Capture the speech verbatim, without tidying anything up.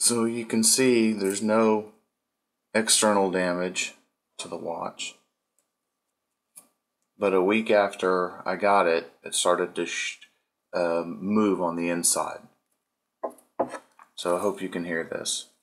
So you can see there's no external damage to the watch. But a week after I got it, it started to sh uh, move on the inside. So I hope you can hear this.